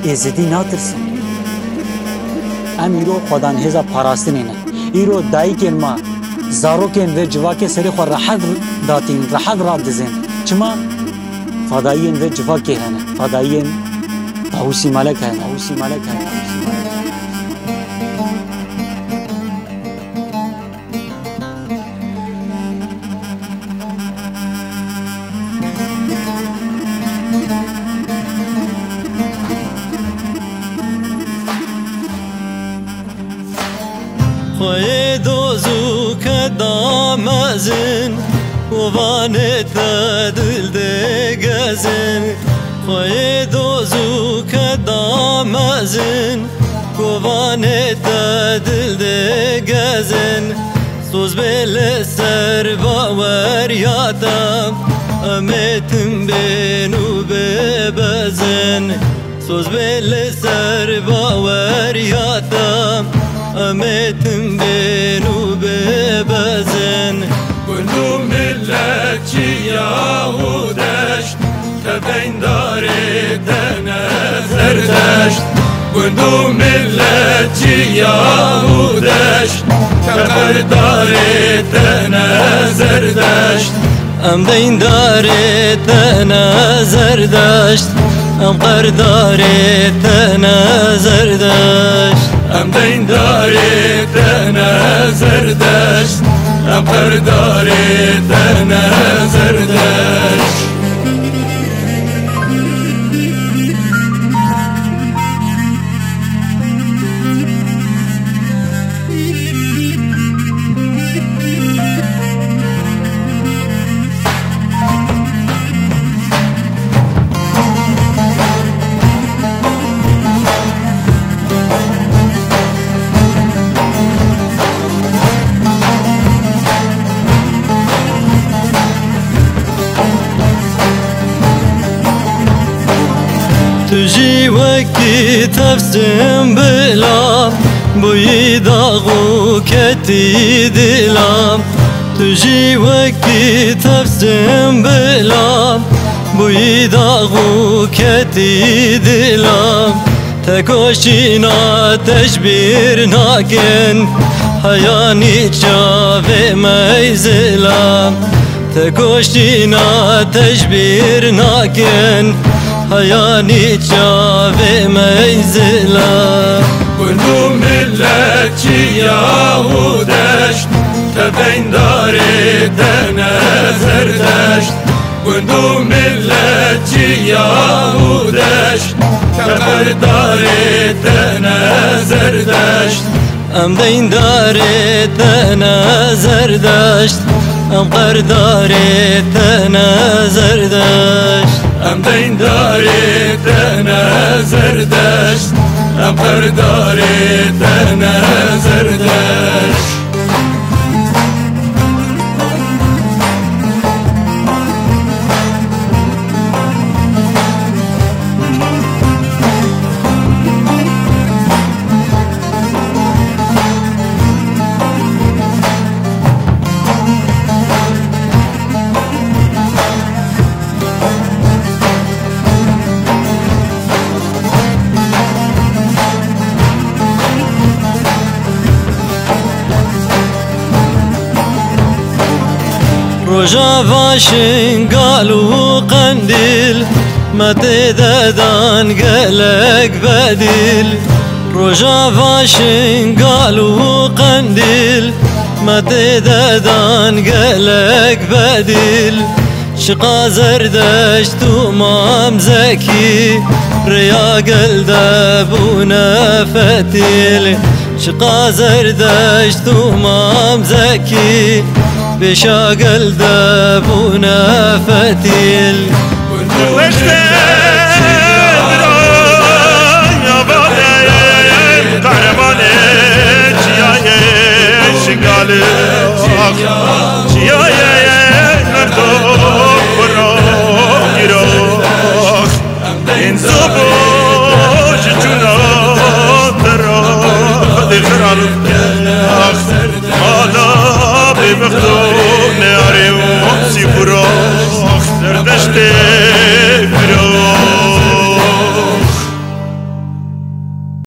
ازدی ناترسن ام ایرو خودان هزا پاراستنینه ایرو دایکن ما زاروکن و جواک سری خو راحت داتین راحت را دزن چما فدایین و جواک هنه فدایین طاووسی ملک هنه طاووسی ملک هنه خوی دوزو که دامزن وانت دل دگزن خوی دوزو که دامزن وانت دل دگزن سوز بل سر باور یادم امتم بینو ببزن سوز بل سر باور یادم امتم بینو ببزن گندو ملتی یهودشت تبین داره نظر داشت گندو ملتی یهودشت تبین داره نظر داشت ام دین داره نظر داشت ام قرداره نظر داشت ام دین داره نظر داشت ام قرداره نظر داشت تجي وقتي تفسم بلا بوي داغو كتي دلام تجي وقتي تفسم بلا بوي داغو كتي دلام تكوشينا تشبير ناكن حياني شافي ميزلام تكوشينا تشبير ناكن حياني شافي ميزلا كنو ملتي يهودشت تبين داري تنظر دشت كنو ملتي يهودشت تبين داري تنظر دشت ام دين داري تنظر دشت ام قرداري تنظر دشت ام دین داری نظر داشت ام قرداری نظر داشت رجا قالوا قنديل ما تدادان قالك بديل رجا قالوا قنديل ما تدادان قالك بديل شقا زردشت ومام زكي ريا قلدبونا فتيل شقا زردشت ومام زكي بشاقل دابونا فتيل بختون ناری و سی براخ در دشت